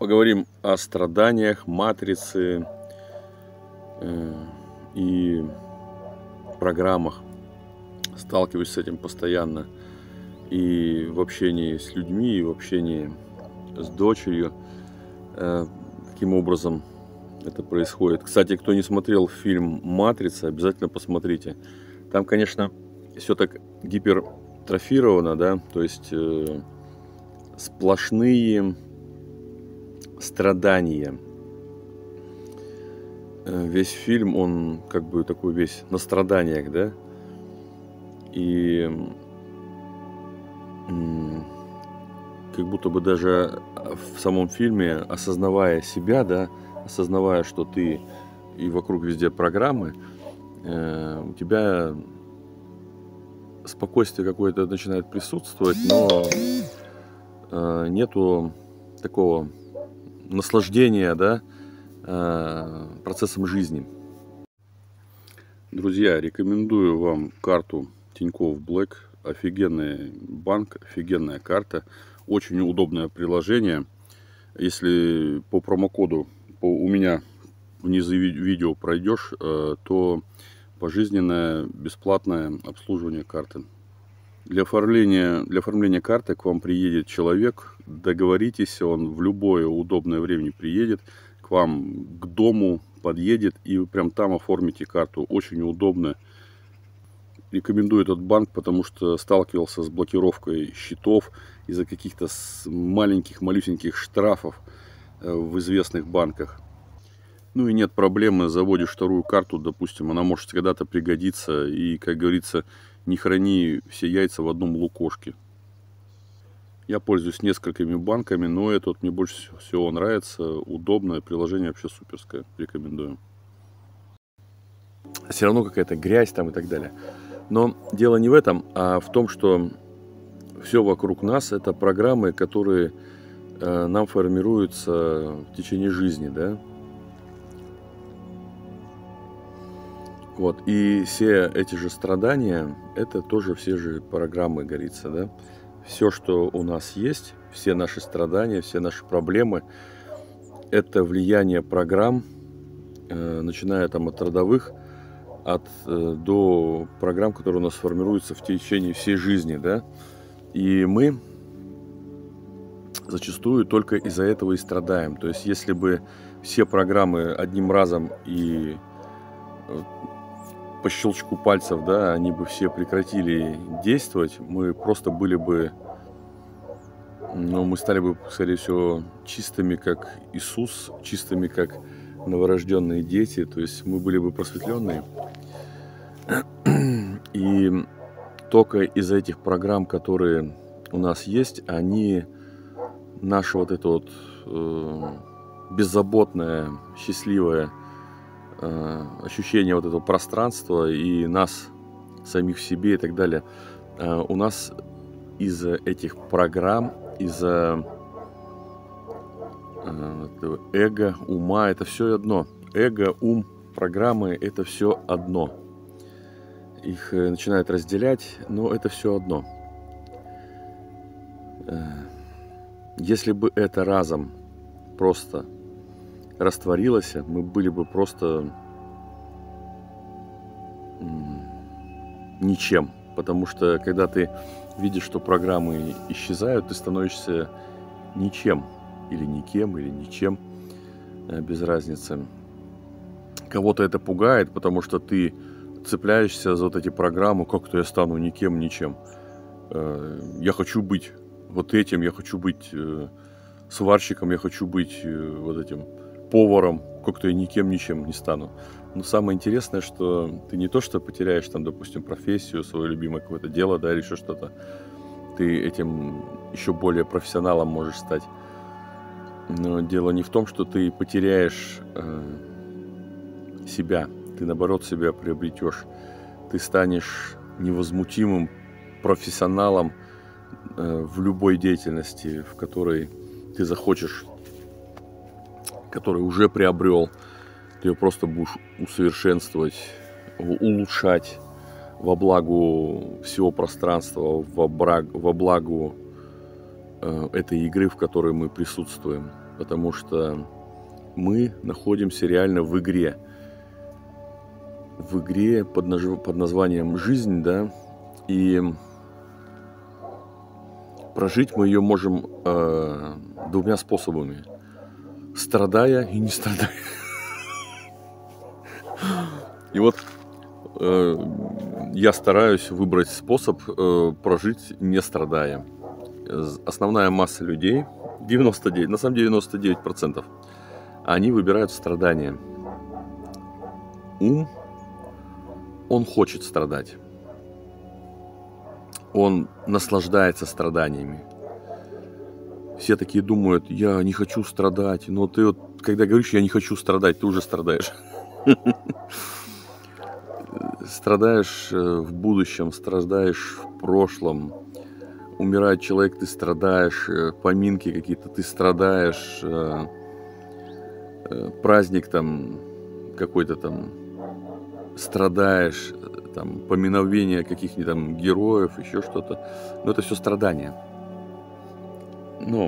Поговорим о страданиях, матрице и программах. Сталкиваюсь с этим постоянно и в общении с людьми, и в общении с дочерью. Каким образом это происходит. Кстати, кто не смотрел фильм «Матрица», обязательно посмотрите. Там, конечно, все так гипертрофировано, да, то есть сплошные страдания. Весь фильм, он как бы такой весь на страданиях, да, и как будто бы даже в самом фильме, осознавая себя, да, осознавая, что ты и вокруг везде программы, у тебя спокойствие какое-то начинает присутствовать, но нету такого наслаждения, да, процессом жизни. Друзья, рекомендую вам карту Тинькофф Black. Офигенный банк, офигенная карта, очень удобное приложение. Если по промокоду у меня внизу видео пройдешь, то пожизненное бесплатное обслуживание карты. Для оформления карты к вам приедет человек, договоритесь, он в любое удобное время приедет к вам, к дому подъедет, и вы прям там оформите карту. Очень удобно. Рекомендую этот банк, потому что сталкивался с блокировкой счетов из-за каких-то малюсеньких штрафов в известных банках. Ну и нет проблемы, заводишь вторую карту, допустим, она может когда-то пригодиться. И, как говорится, не храни все яйца в одном лукошке. Я пользуюсь несколькими банками, но этот мне больше всего нравится. Удобное приложение, вообще суперское. Рекомендую. Все равно какая-то грязь там и так далее. Но дело не в этом, а в том, что все вокруг нас это программы, которые нам формируются в течение жизни, да. Вот, и все эти же страдания, это тоже все же программы, говорится, да. Все, что у нас есть, все наши страдания, все наши проблемы, это влияние программ, начиная там от родовых, до программ, которые у нас формируются в течение всей жизни, да. И мы зачастую только из-за этого и страдаем. То есть, если бы все программы одним разом и по щелчку пальцев, да, они бы все прекратили действовать, мы просто были бы, ну, мы стали бы, скорее всего, чистыми, как Иисус, чистыми, как новорожденные дети, то есть мы были бы просветленные. И только из-за этих программ, которые у нас есть, они наше вот это вот беззаботное, счастливое ощущение вот этого пространства и нас самих в себе и так далее, у нас из-за этих программ, из-за эго, ума, это все одно. Эго, ум, программы, это все одно. Их начинают разделять, но это все одно. Если бы это разом просто растворилось, мы были бы просто ничем. Потому что когда ты видишь, что программы исчезают, ты становишься ничем. Или никем, или ничем. Без разницы. Кого-то это пугает, потому что ты цепляешься за вот эти программы, как-то я стану никем, ничем. Я хочу быть вот этим, я хочу быть сварщиком, я хочу быть вот этим поваром, как-то я никем, ничем не стану. Но самое интересное, что ты не то, что потеряешь там, допустим, профессию, свое любимое какое-то дело, да, или еще что-то. Ты этим еще более профессионалом можешь стать. Но дело не в том, что ты потеряешь себя. Ты, наоборот, себя приобретешь. Ты станешь невозмутимым профессионалом в любой деятельности, в которой ты захочешь, который уже приобрел. Ты ее просто будешь усовершенствовать, улучшать во благо всего пространства, во благо этой игры, в которой мы присутствуем. потому что мы находимся реально в игре. В игре под названием «Жизнь», да, и прожить мы ее можем двумя способами. Страдая и не страдая. И вот я стараюсь выбрать способ прожить не страдая. Основная масса людей, 99, на самом деле 99%, они выбирают страдания. Ум, он хочет страдать. Он наслаждается страданиями. Все такие думают, я не хочу страдать. Но ты вот, когда говоришь, я не хочу страдать, ты уже страдаешь. Страдаешь в будущем, страдаешь в прошлом. Умирает человек, ты страдаешь. Поминки какие-то, ты страдаешь. Праздник там какой-то там, страдаешь. Там поминовение каких-нибудь там героев, еще что-то. Но это все страдания. Но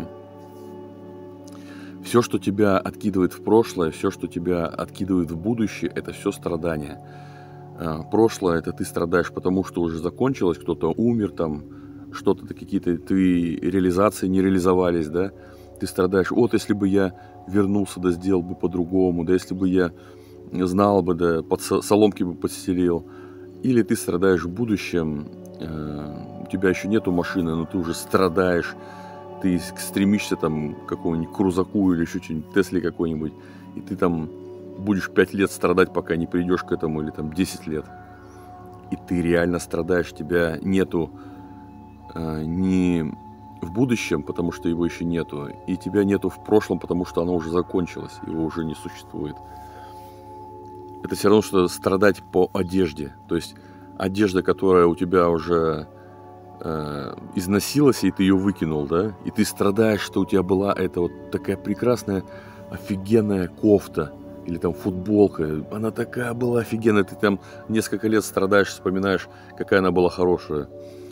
все, что тебя откидывает в прошлое, все, что тебя откидывает в будущее, это все страдания. Прошлое — это ты страдаешь, потому что уже закончилось, кто-то умер, там что-то, какие-то твои реализации не реализовались, да? Ты страдаешь, вот если бы я вернулся, да сделал бы по-другому, да если бы я знал бы, да под соломки бы подстелил. Или ты страдаешь в будущем, у тебя еще нету машины, но ты уже страдаешь, ты стремишься там к какому-нибудь крузаку или еще что-нибудь, Тесле какой-нибудь, и ты там будешь 5 лет страдать, пока не придешь к этому, или там 10 лет. И ты реально страдаешь, тебя нету не в будущем, потому что его еще нету, и тебя нету в прошлом, потому что оно уже закончилось, его уже не существует. Это все равно, что страдать по одежде. То есть одежда, которая у тебя уже износилась, и ты ее выкинул, да? И ты страдаешь, что у тебя была эта вот такая прекрасная, офигенная кофта или там футболка. Она такая была офигенная. Ты там несколько лет страдаешь, вспоминаешь, какая она была хорошая.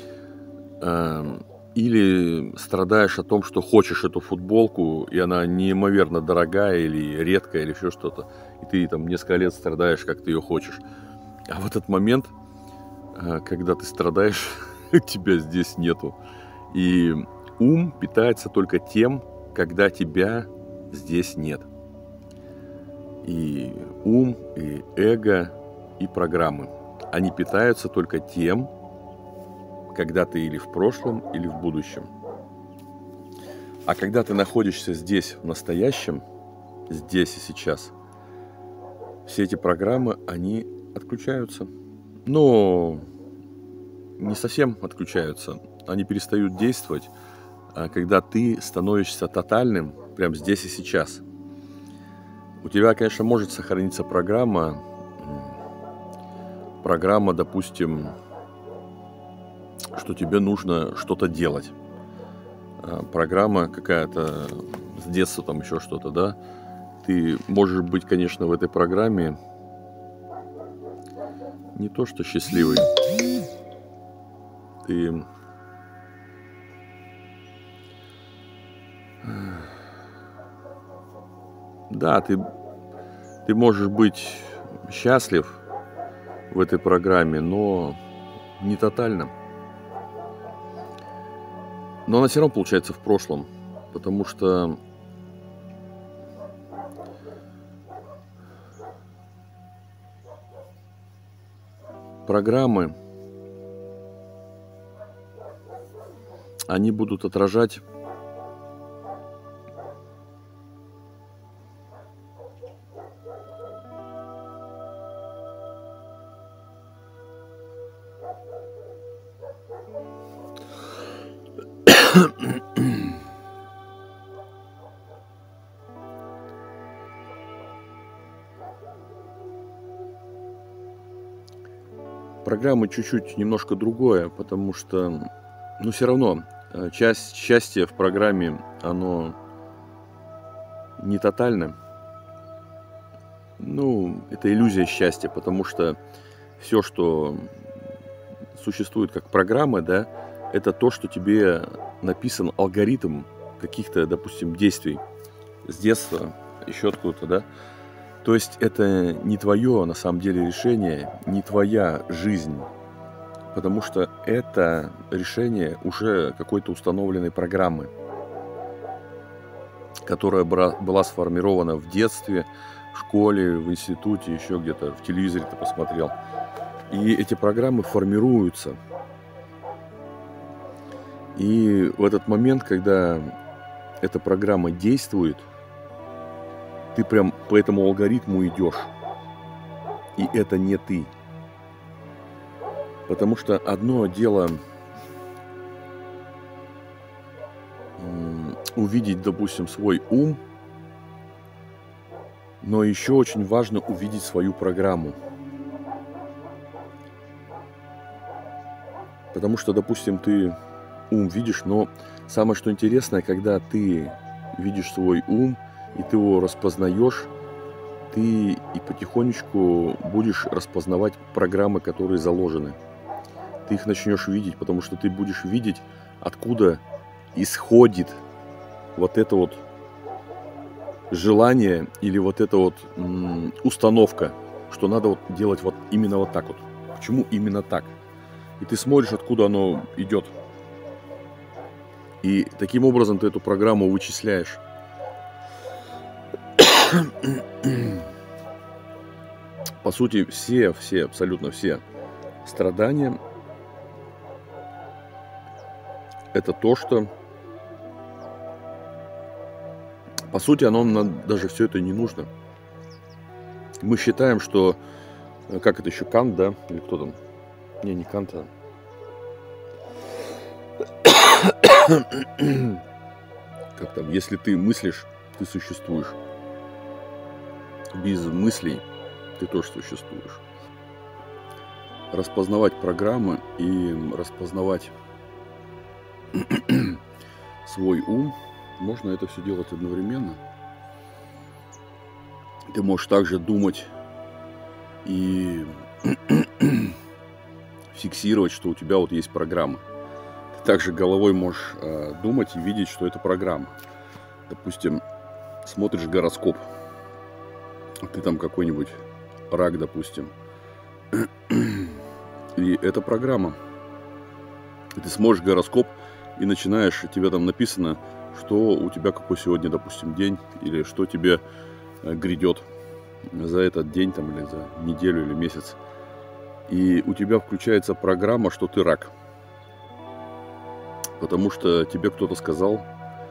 Или страдаешь о том, что хочешь эту футболку, и она неимоверно дорогая или редкая, или еще что-то. И ты там несколько лет страдаешь, как ты ее хочешь. А в этот момент, когда ты страдаешь, тебя здесь нету. И ум питается только тем, когда тебя здесь нет. И ум, и эго, и программы. Они питаются только тем, когда ты или в прошлом, или в будущем. А когда ты находишься здесь, в настоящем, здесь и сейчас, все эти программы, они отключаются. Но не совсем отключаются. Они перестают действовать, когда ты становишься тотальным прямо здесь и сейчас. У тебя, конечно, может сохраниться программа, допустим, что тебе нужно что-то делать. Программа какая-то с детства, там еще что-то, да. Ты можешь быть, конечно, в этой программе не то что счастливый. Ты да, ты можешь быть счастлив в этой программе, но не тотально. Но она все равно получается в прошлом, потому что программы, они будут отражать программы чуть-чуть немножко другое, потому что, ну, все равно часть счастья в программе, оно не тотально. Ну, это иллюзия счастья, потому что все, что существует как программа, да, это то, что тебе написан алгоритм каких-то, допустим, действий. с детства, еще откуда-то, да? То есть это не твое, на самом деле, решение, не твоя жизнь. Потому что это решение уже какой-то установленной программы, которая была сформирована в детстве, в школе, в институте, еще где-то, в телевизоре ты посмотрел. И эти программы формируются. И в этот момент, когда эта программа действует, ты прям по этому алгоритму идешь. И это не ты. Потому что одно дело увидеть, допустим, свой ум, но еще очень важно увидеть свою программу. Потому что, допустим, ты ум видишь, но самое что интересное, когда ты видишь свой ум, и ты его распознаешь, ты и потихонечку будешь распознавать программы, которые заложены. Ты их начнешь видеть, потому что ты будешь видеть, откуда исходит вот это вот желание или вот эта вот установка, что надо вот делать вот именно вот так вот. Почему именно так? И ты смотришь, откуда оно идет. И таким образом ты эту программу вычисляешь. По сути, абсолютно все страдания — это то, что, по сути, оно нам даже все это не нужно. Мы считаем, что, как это еще, Кант, да, или кто там? Не Кант, а... Как там, если ты мыслишь, ты существуешь. Без мыслей ты тоже существуешь. Распознавать программы и распознавать свой ум, можно это все делать одновременно. Ты можешь также думать и фиксировать, что у тебя вот есть программа. Ты также головой можешь думать и видеть, что это программа. Допустим, смотришь гороскоп, ты там какой-нибудь рак, допустим, и это программа. И ты смотришь гороскоп и начинаешь, тебе там написано, что у тебя какой сегодня, допустим, день, или что тебе грядет за этот день там, или за неделю или месяц. И у тебя включается программа, что ты рак. Потому что тебе кто-то сказал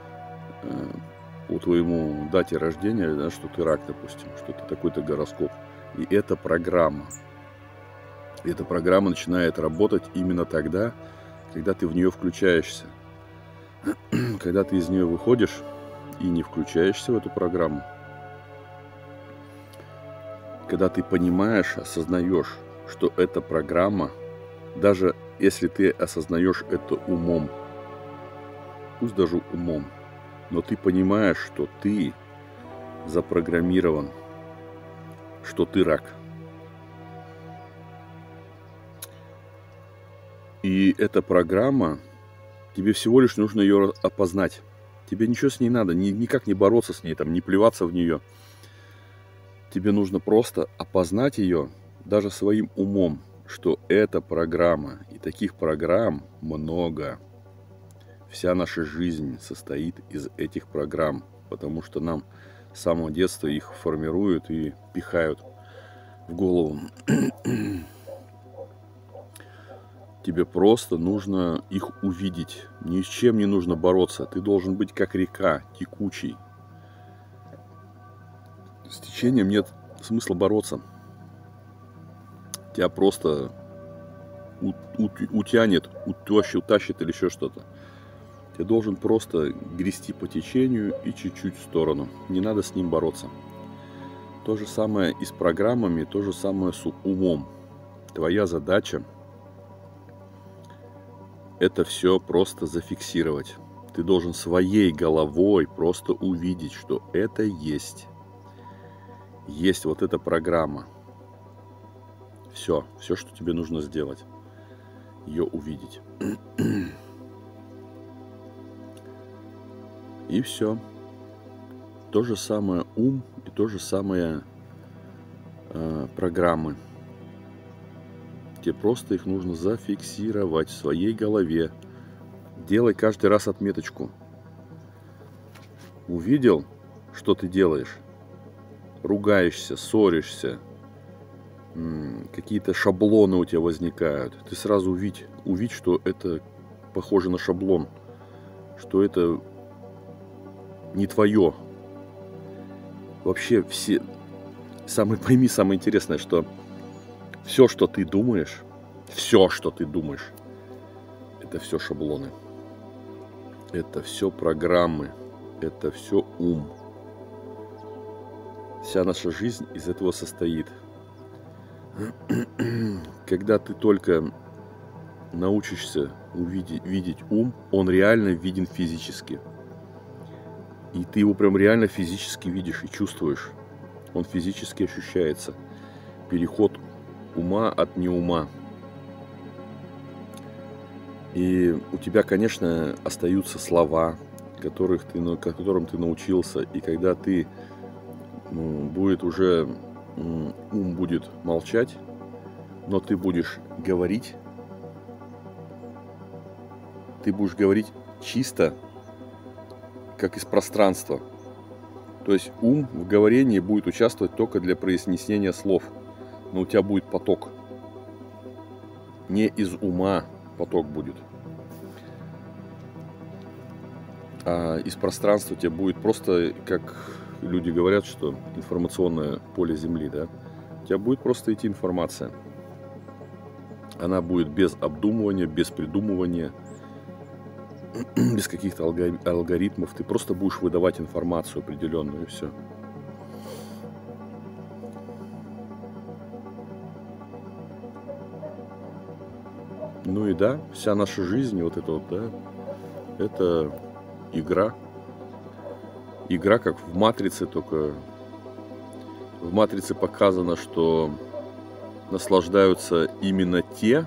по твоему дате рождения, да, что ты рак, допустим, что это такой-то гороскоп. И это программа. И эта программа начинает работать именно тогда, когда ты в нее включаешься. Когда ты из нее выходишь и не включаешься в эту программу, когда ты понимаешь, осознаешь, что эта программа, даже если ты осознаешь это умом, пусть даже умом, но ты понимаешь, что ты запрограммирован, что ты рак. И эта программа, тебе всего лишь нужно ее опознать. Тебе ничего с ней надо, никак не бороться с ней, там, не плеваться в нее. Тебе нужно просто опознать ее даже своим умом, что это программа. И таких программ много. Вся наша жизнь состоит из этих программ, потому что нам с самого детства их формируют и пихают в голову. Тебе просто нужно их увидеть. Ни с чем не нужно бороться. Ты должен быть как река, текучий. С течением нет смысла бороться. Тебя просто утянет, утащит или еще что-то. Ты должен просто грести по течению и чуть-чуть в сторону. Не надо с ним бороться. То же самое и с программами, то же самое с умом. Твоя задача — это все просто зафиксировать. Ты должен своей головой просто увидеть, что это есть. Есть вот эта программа. Все, что тебе нужно сделать. Ее увидеть. И все. То же самое ум и то же самое программы. Тебе просто их нужно зафиксировать в своей голове. Делай каждый раз отметочку. Увидел, что ты делаешь? Ругаешься, ссоришься, какие-то шаблоны у тебя возникают. Ты сразу увидь, что это похоже на шаблон, что это не твое. Вообще пойми самое интересное, что все, что ты думаешь, это все шаблоны. Это все программы, это все ум. Вся наша жизнь из этого состоит. Когда ты только научишься видеть ум, он реально виден физически. И ты его прям реально физически видишь и чувствуешь. Он физически ощущается. Переход ума от неума. И у тебя, конечно, остаются слова, которым ты научился. И когда ум будет молчать, но ты будешь говорить чисто, как из пространства. То есть ум в говорении будет участвовать только для произнесения слов. Но у тебя будет поток. Не из ума поток будет. А из пространства у тебя будет просто, как люди говорят, что информационное поле Земли, да? У тебя будет просто идти информация. Она будет без обдумывания, без придумывания, без каких-то алгоритмов. Ты просто будешь выдавать информацию определенную, и все. Ну и да, вся наша жизнь, вот это вот, да, это игра. Игра как в «Матрице», только в «Матрице» показано, что наслаждаются именно те.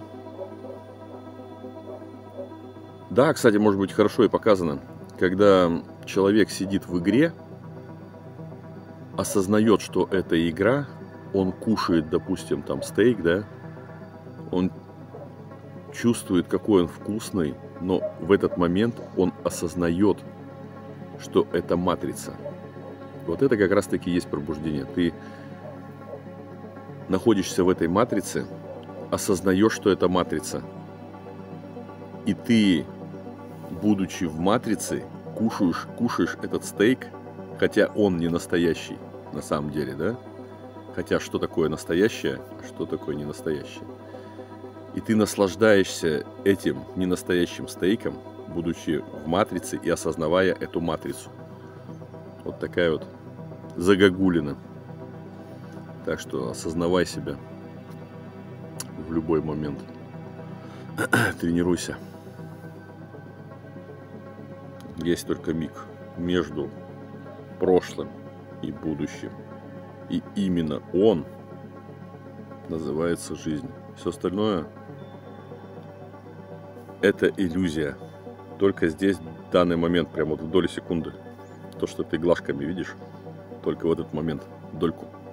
Да, кстати, может быть, хорошо и показано, когда человек сидит в игре, осознает, что это игра, он кушает, допустим, там стейк, да, он чувствует, какой он вкусный, но в этот момент он осознает, что это матрица. Вот это как раз-таки есть пробуждение. Ты находишься в этой матрице, осознаешь, что это матрица. И ты, будучи в матрице, кушаешь этот стейк, хотя он не настоящий на самом деле, да? Хотя что такое настоящее, а что такое не настоящее? И ты наслаждаешься этим ненастоящим стейком, будучи в матрице и осознавая эту матрицу. Вот такая вот загогулина. Так что осознавай себя в любой момент. Тренируйся. Есть только миг между прошлым и будущим. И именно он называется жизнь. Все остальное — это иллюзия. Только здесь, в данный момент, прямо вот в доли секунды. То, что ты глазками видишь, только в этот момент, дольку.